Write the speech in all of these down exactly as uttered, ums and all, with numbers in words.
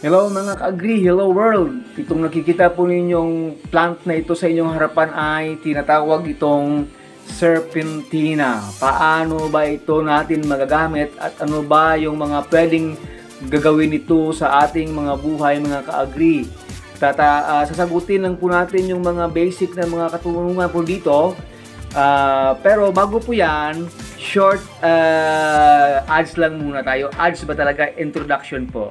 Hello mga ka-agree, hello world! Itong nakikita po ninyong plant na ito sa inyong harapan ay tinatawag itong serpentina. Paano ba ito natin magagamit at ano ba yung mga pwedeng gagawin ito sa ating mga buhay mga ka-agree? Tata, uh, sasagutin lang po natin yung mga basic na mga katunungan po dito. Uh, pero bago po yan, short uh, ads lang muna tayo. Ads ba talaga? Introduction po.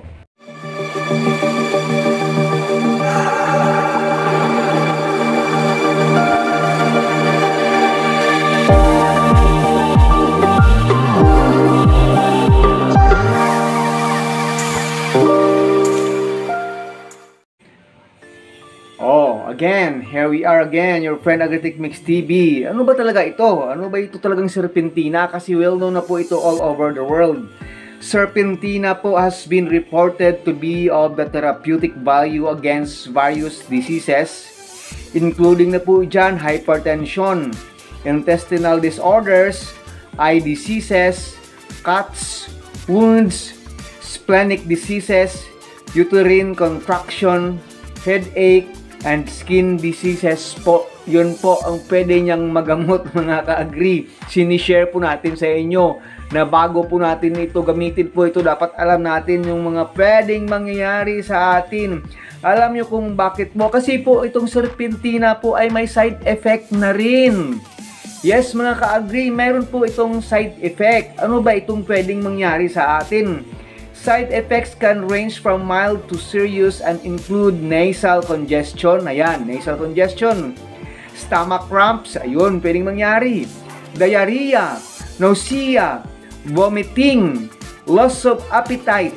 Oh, again, here we are again, your friend Agritech Mix T V. Ano ba talaga ito? Ano ba ito talagang serpentina? Kasi well known na po ito all over the world. Serpentina po has been reported to be of the therapeutic value against various diseases, including na po dyan hypertension, intestinal disorders, eye diseases, cuts, wounds, splenic diseases, uterine contraction, headache, and skin diseases po. Yun po ang pwede niyang magamot mga ka-agree. Sinishare po natin sa inyo na bago po natin ito gamitin po ito, dapat alam natin yung mga pwedeng mangyayari sa atin. Alam nyo kung bakit mo? Kasi po itong serpentina po ay may side effect na rin. Yes mga ka-agree, mayroon po itong side effect. Ano ba itong pwedeng mangyari sa atin? Side effects can range from mild to serious and include nasal congestion. Ayan, nasal congestion. Stomach cramps, ayun, pwedeng mangyari. Diarrhea, nausea, vomiting, loss of appetite,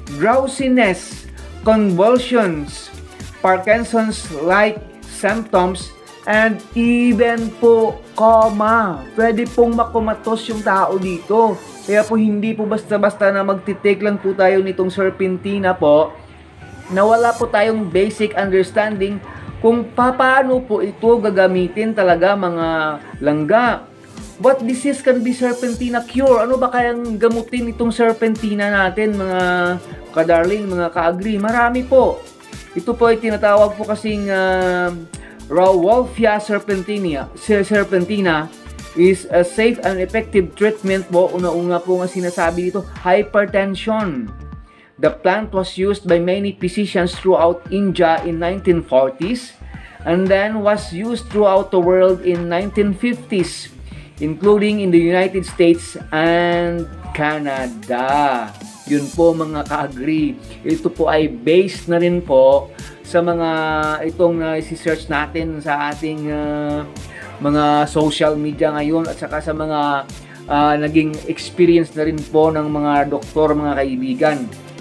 drowsiness, convulsions, Parkinson's-like symptoms, and even po coma. Pwede pong makumatos yung tao dito. Kaya po hindi po basta-basta na magtitake lang po tayo nitong serpentina po, na wala po tayong basic understanding kung paano po ito gagamitin talaga mga langga. What disease can be serpentina cure? Ano ba kayang gamutin itong serpentina natin mga kadarling, mga ka-agree? Marami po. Ito po ay tinatawag po kasing uh, Rauwolfia serpentina. Serpentina is a safe and effective treatment po. Una-una po nga sinasabi dito, hypertension. The plant was used by many physicians throughout India in nineteen forties and then was used throughout the world in nineteen fifties, including in the United States and Canada. Yun po mga ka-agree. Ito po ay based na rin po sa mga itong uh, isi-search natin sa ating uh, mga social media ngayon at saka sa mga uh, naging experience na rin po ng mga doktor, mga kaibigan.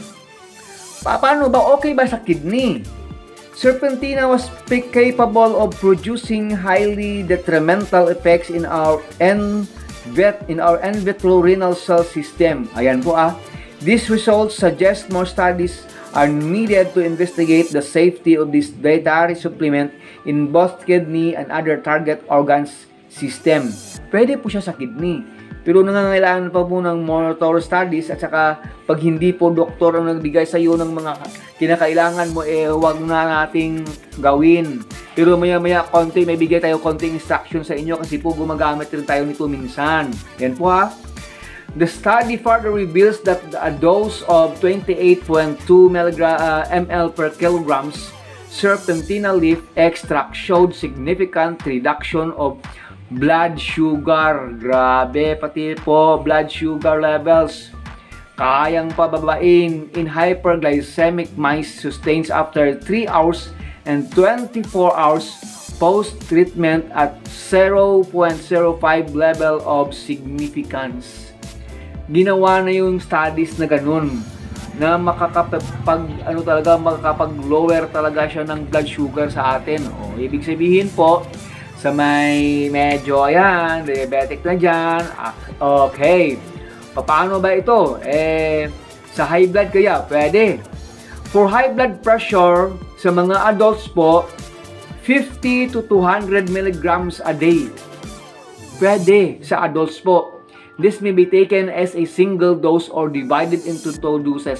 Pa paano ba? Okay ba sa kidney? Serpentina was capable of producing highly detrimental effects in our en in our in vitro renal cell system. Ayan po ah. These results suggest more studies are needed to investigate the safety of this dietary supplement in both kidney and other target organs system. Pwede po siya sa kidney. Pero nangangailangan pa po ng more thorough studies at saka pag hindi po doktor ang nagbigay sa iyo ng mga kinakailangan mo, eh huwag na nating gawin. Pero maya-maya konti, may bigay tayo konting instruction sa inyo kasi po gumagamit rin tayo nito minsan. Yan po ha. The study further reveals that a dose of twenty-eight point two milliliters per kilograms serpentina leaf extract showed significant reduction of blood sugar. Grabe, pati po blood sugar levels. Kayang pababain in hyperglycemic mice sustained after three hours and twenty-four hours post-treatment at zero point zero five level of significance. Ginawa na yung studies na ganun na makakapag ano talaga makakapag-lower talaga siya ng blood sugar sa atin. O, ibig sabihin po sa may medyo ayan, diabetic na dyan, okay. Paano ba ito? Eh, sa high blood kaya, pwede. For high blood pressure, sa mga adults po, fifty to two hundred milligrams a day. Pwede sa adults po. This may be taken as a single dose or divided into two doses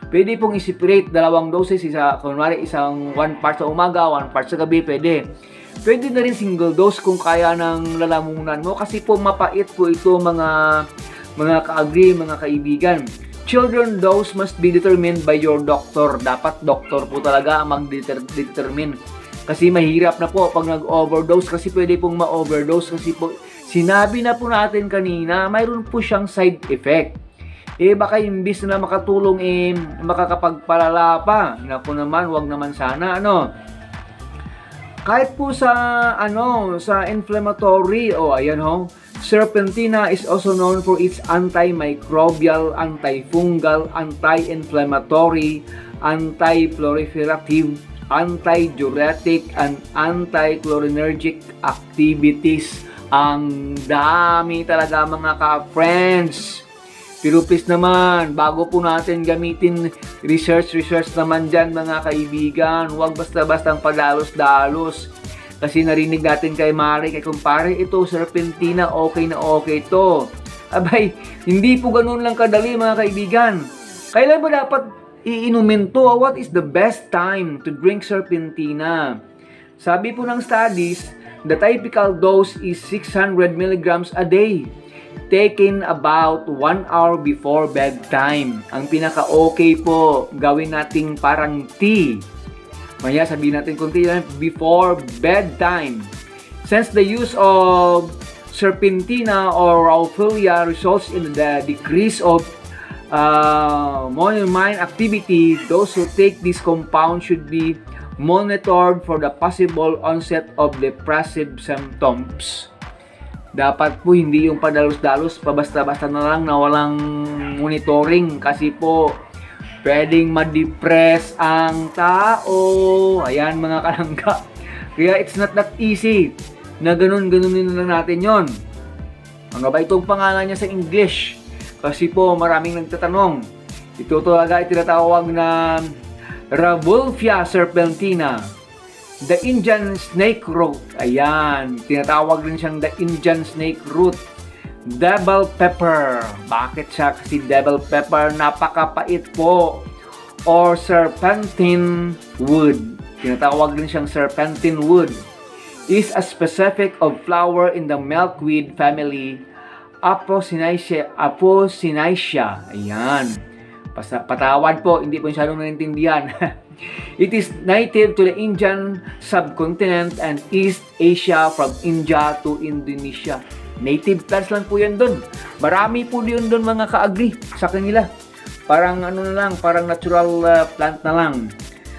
Pwede pong i-separate dalawang doses, isa, kunwari isang one part sa umaga, one part sa gabi, pwede. Pwede na rin single dose kung kaya ng lalamunan mo kasi po mapait po ito mga mga ka-agree, mga kaibigan. Children dose must be determined by your doctor. Dapat doktor po talaga ang mag-determine. Kasi mahirap na po pag nag-overdose kasi pwede pong ma-overdose kasi po sinabi na po natin kanina, mayroon po siyang side effect. Eh baka imbis na makatulong eh makakapagpalala pa. Naku naman, wag naman sana ano. Kahit po sa ano, sa inflammatory, oh ayan ho. Serpentina is also known for its antimicrobial, antifungal, anti-inflammatory, anti-proliferative, anti-diuretic, and anti-cholinergic activities. Ang dami talaga mga ka-friends. Pero please naman, bago po natin gamitin research, research naman dyan mga kaibigan. Huwag basta-bastang padalos-dalos. Kasi narinig natin kay Mari, kay kumpare, ito, serpentina, okay na okay to. Abay, hindi po ganun lang kadali mga kaibigan. Kailan ba dapat iinumin to? What is the best time to drink serpentina? Sabi po ng studies, the typical dose is six hundred milligrams a day. Taken about one hour before bedtime. Ang pinaka-okay po, gawin nating parang tea. Maya sabihin natin kunti yan, before bedtime. Since the use of serpentina or raufolia results in the decrease of uh, mind activity, those who take this compound should be monitored for the possible onset of depressive symptoms. Dapat po hindi yung padalos-dalos, pabasta-basta na lang na walang monitoring kasi po pwedeng ma-depress ang tao. Ayan mga kalangga. Kaya it's not that easy na ganun-ganunin na natin yon. Ano ba itong pangalan niya sa English? Kasi po maraming nagtatanong. Ito talaga ay tinatawag na Raufolia serpentina. The Indian snake root. Ayan. Tinatawag din siyang the Indian snake root. Devil pepper. Bakit siya? Kasi devil pepper, napakapait po. Or serpentine wood. Tinatawag din siyang serpentine wood. Is a specific of flower in the milkweed family. Apocynaceae. Apocynaceae. Ayan. Patawad po, hindi po masyadong naintindihan. It is native to the Indian subcontinent and East Asia from India to Indonesia. Native plants lang po yan doon. Marami po din doon mga ka-agree sa kanila. Parang ano na lang, parang natural uh, plant na lang.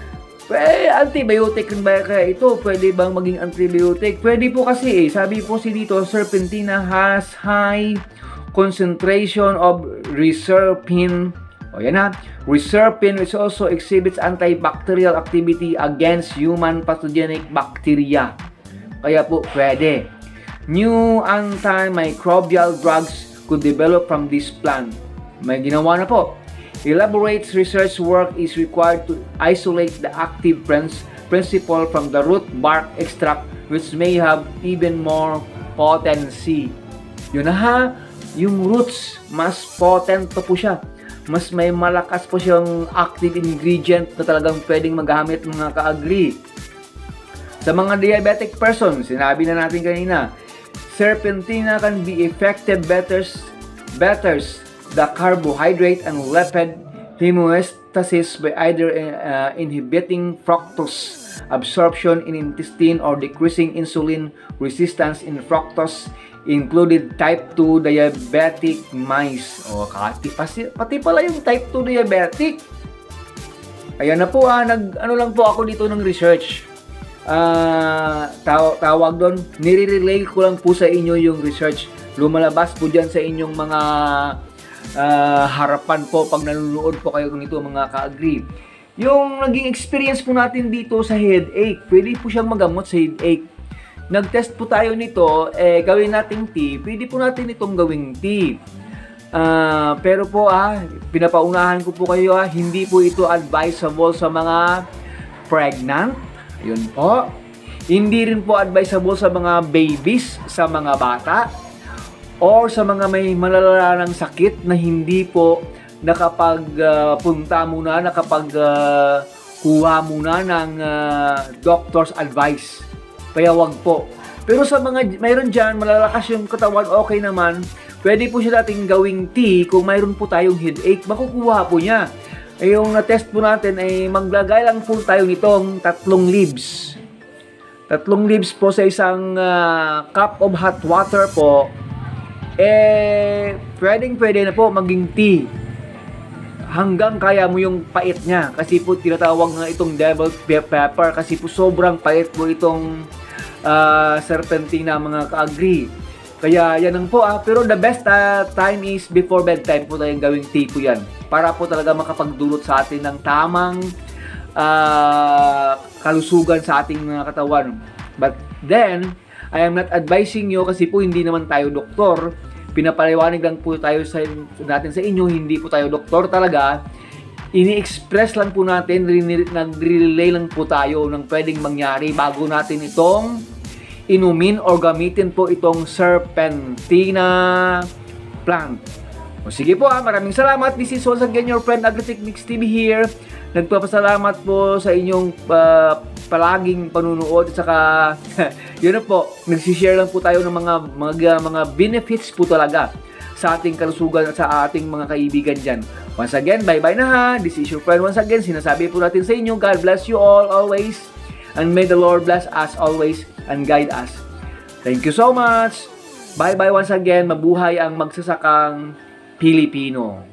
Eh, antibiotic ba kaya ito? Pwede bang maging antibiotic? Pwede po kasi eh. Sabi po si dito, serpentina has high concentration of reserpine. O yan ha. Reserpine which also exhibits antibacterial activity against human pathogenic bacteria. Kaya po pwede. New antimicrobial drugs could develop from this plant. May ginawa na po. Elaborate research work is required to isolate the active principle from the root bark extract which may have even more potency. Yun na ha. Yung roots, mas potent pa po siya. Mas may malakas po siyang active ingredient na talagang pwedeng magamit mga ka-agree. Sa mga diabetic persons, sinabi na natin kanina, serpentina can be effective betters, betters the carbohydrate and lipid homeostasis by either uh, inhibiting fructose absorption in intestine or decreasing insulin resistance in fructose included type two diabetic mice. O, kati, pati, pati pala yung type two diabetic. Ayan na po ah, nag, ano lang po ako dito ng research. Uh, taw tawag doon, nire-relay ko lang po sa inyo yung research. Lumalabas po dyan sa inyong mga uh, harapan po pag nanonood po kayo nito mga ka-agree. Yung naging experience po natin dito sa headache, pwede po siyang magamot sa headache. Nag-test po tayo nito, eh, gawin nating tea. Pwede po natin itong gawing tea. Uh, pero po ah, pinapaunahan ko po kayo ah, hindi po ito advisable sa mga pregnant. Ayun po. Hindi rin po advisable sa mga babies, sa mga bata, or sa mga may malala ng sakit na hindi po nakapagpunta uh, muna, nakapag uh, kuha muna ng uh, doctor's advice. Kaya wag po. Pero sa mga mayroon dyan, malalakas yung katawan, okay naman, pwede po siya nating gawing tea kung mayroon po tayong headache, makukuha po niya. Eh, yung na-test po natin ay maglagay lang po tayo nitong tatlong leaves. Tatlong leaves po sa isang uh, cup of hot water po. Eh, pwedeng pwede na po maging tea. Hanggang kaya mo yung pait niya. Kasi po tinatawag nga itong devil pepper kasi po sobrang pait po itong uh, serpentina mga ka-agree. Kaya yan ang po ah. Pero the best uh, time is before bedtime po tayong gawing tea po yan. Para po talaga makapagdulot sa atin ng tamang uh, kalusugan sa ating mga katawan. But then, I am not advising you kasi po hindi naman tayo doktor. Pinapaliwanag lang po tayo sa, natin sa inyo, hindi po tayo doktor talaga. Ini-express lang po natin, nag-relay lang po tayo ng pwedeng mangyari bago natin itong inumin or gamitin po itong serpentina plant. O sige po, ah, maraming salamat. This is once again your friend Agritech Mix T V here. Nagpapasalamat po sa inyong uh, palaging panunood at saka yun na po, nagsishare lang po tayo ng mga mga mga benefits po talaga sa ating kalusugan at sa ating mga kaibigan dyan. Once again, bye-bye na ha. This is your friend once again. Sinasabi po natin sa inyo, God bless you all always and may the Lord bless us always and guide us. Thank you so much. Bye-bye once again. Mabuhay ang magsasakang Pilipino.